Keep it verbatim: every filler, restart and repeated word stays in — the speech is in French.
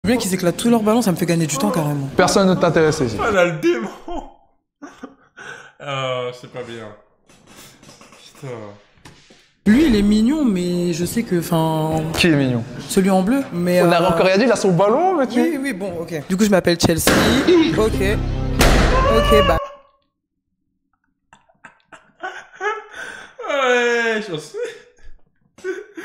Bien qu'ils éclatent tous leurs ballons, ça me fait gagner du temps carrément. Personne ne t'intéresse ici. Oh là, le démon. Euh, c'est pas bien. Putain. Lui, il est mignon, mais je sais que, enfin... Qui est mignon? Celui en bleu, mais... On a euh... encore rien dit, il a son ballon, mais tu... Oui, oui, bon, ok. Du coup, je m'appelle Chelsea. Ok. Ok, bah... Ouais, je sais.